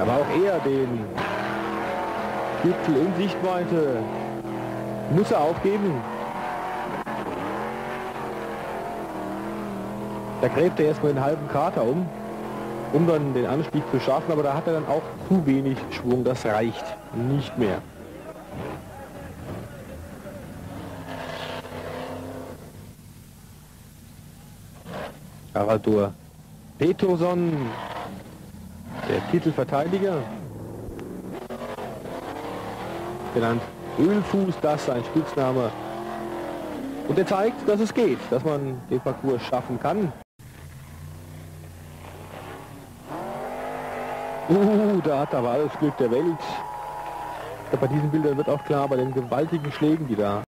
Aber auch er den Gipfel in Sichtweite muss er aufgeben. Da gräbt er erstmal den halben Krater um dann den Anstieg zu schaffen, aber da hat er dann auch zu wenig Schwung, das reicht nicht mehr. Haraldur Pétursson, der Titelverteidiger, genannt Ölfuß, das ist ein Spitzname. Und er zeigt, dass es geht, dass man den Parcours schaffen kann. Da hat aber alles Glück der Welt. Bei diesen Bildern wird auch klar, bei den gewaltigen Schlägen, die da